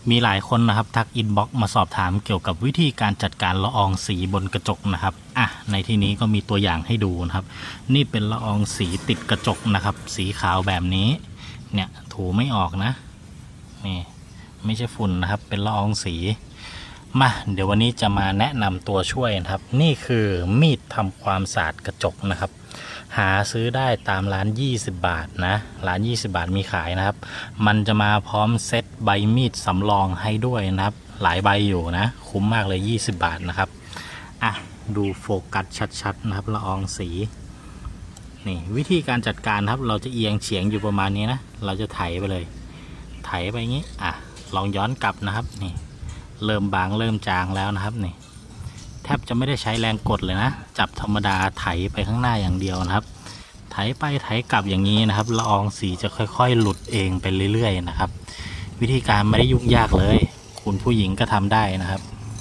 มีหลายคนนะครับทักอินบ็อกซ์มาสอบถามเกี่ยวกับวิธีการจัดการละอองสีบนกระจกนะครับในที่นี้ก็มีตัวอย่างให้ดูนะครับนี่เป็นละอองสีติดกระจกนะครับสีขาวแบบนี้เนี่ยถูไม่ออกนะนี่ไม่ใช่ฝุ่นนะครับเป็นละอองสีมาเดี๋ยววันนี้จะมาแนะนำตัวช่วยนะครับนี่คือมีดทำความสะอาดกระจกนะครับหาซื้อได้ตามร้าน20 บาทนะร้าน20 บาทมีขายนะครับมันจะมาพร้อมเซตใบมีดสำรองให้ด้วยนะครับหลายใบอยู่นะคุ้มมากเลย20 บาทนะครับดูโฟกัสชัดๆนะครับละอองสีนี่วิธีการจัดการครับเราจะเอียงเฉียงอยู่ประมาณนี้นะเราจะไถไปเลยไถไปอย่างนี้ลองย้อนกลับนะครับนี่เริ่มบางเริ่มจางแล้วนะครับนี่แทบจะไม่ได้ใช้แรงกดเลยนะจับธรรมดาไถไปข้างหน้าอย่างเดียวนะครับไถไปไถกลับอย่างนี้นะครับละอองสีจะค่อยๆหลุดเองไปเรื่อยๆนะครับวิธีการไม่ได้ยุ่งยากเลยคุณผู้หญิงก็ทำได้นะครับ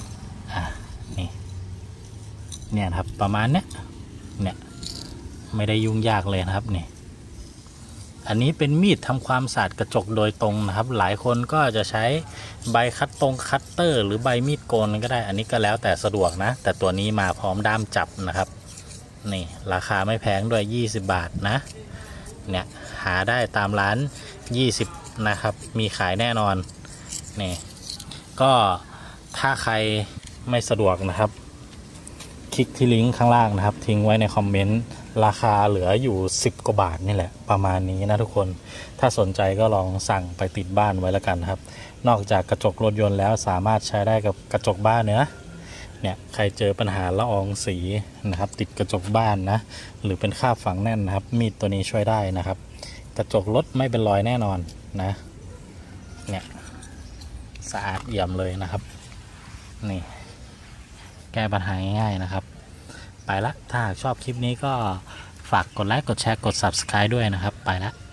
เนี่ยครับประมาณเนี้ยไม่ได้ยุ่งยากเลยนะครับนี่อันนี้เป็นมีดทำความสะอาดกระจกโดยตรงนะครับหลายคนก็จะใช้ใบคัตเตอร์หรือใบมีดโกนก็ได้อันนี้ก็แล้วแต่สะดวกนะแต่ตัวนี้มาพร้อมด้ามจับนะครับนี่ราคาไม่แพงด้วย20 บาทนะเนี่ยหาได้ตามร้าน20นะครับมีขายแน่นอนนี่ก็ถ้าใครไม่สะดวกนะครับคลิกที่ลิงก์ข้างล่างนะครับทิ้งไว้ในคอมเมนต์ราคาเหลืออยู่10 กว่าบาทนี่แหละประมาณนี้นะทุกคนถ้าสนใจก็ลองสั่งไปติดบ้านไว้แล้วกันครับนอกจากกระจกรถยนต์แล้วสามารถใช้ได้กับกระจกบ้านเนี่ยใครเจอปัญหาละอองสีนะครับติดกระจกบ้านนะหรือเป็นคราบฝังแน่นนะครับมีดตัวนี้ช่วยได้นะครับกระจกรถไม่เป็นรอยแน่นอนนะเนี่ยสะอาดเอี่ยมเลยนะครับนี่แก้ปัญหาง่ายๆนะครับไปละถ้าชอบคลิปนี้ก็ฝากกดไลค์กดแชร์กด Subscribe ด้วยนะครับไปละ